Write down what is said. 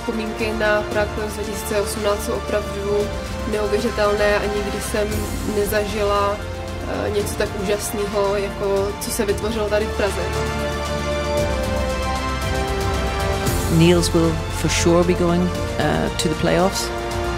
vzpomínky na Prague Playoffs 2018 jsou opravdu neuvěřitelné a nikdy jsem nezažila něco tak úžasného, jako co se vytvořilo tady v Praze. Niels will for sure be going to the playoffs.